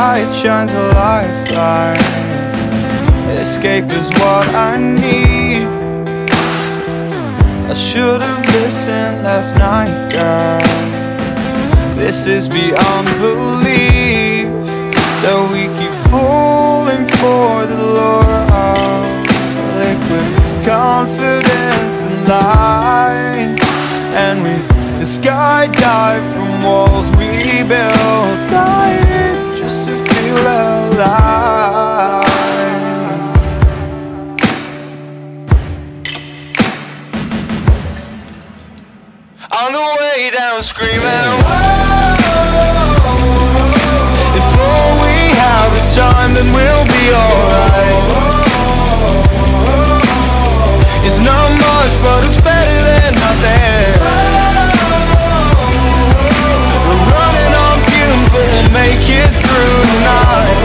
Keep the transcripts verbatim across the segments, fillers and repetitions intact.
light shines a lifeline. Escape is what I need. I should have listened last night, girl. This is beyond belief, that we keep falling for the lure of liquid confidence and lies. And we skydive from walls we built, dying just to feel alive. On the way down screaming, whoa. If all we have is time, then we'll be alright. It's not much, but it's better than nothing. We're running on fumes, but we'll make it through tonight.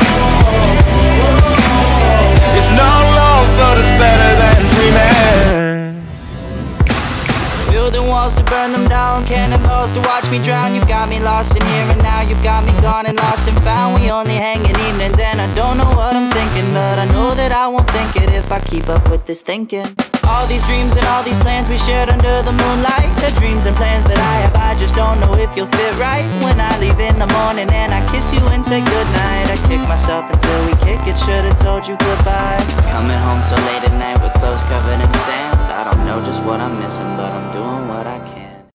It's not love, but it's better than dreaming. Building walls to burn them down, cannonballs to watch me drown. You've got me lost in here and now, you've got me gone and lost and found. We only hang in evenings and I don't know what I'm thinking, but I know that I won't think it if I keep up with this thinking. All these dreams and all these plans we shared under the moonlight, the dreams and plans that I have, I just don't know if you'll fit right. When I leave in the morning and I kiss you and say goodnight, I kick myself until we kick it, should've told you goodbye. Coming home so late at night with clothes covered in sand, I don't know just what I'm missing, but I'm doing what I can.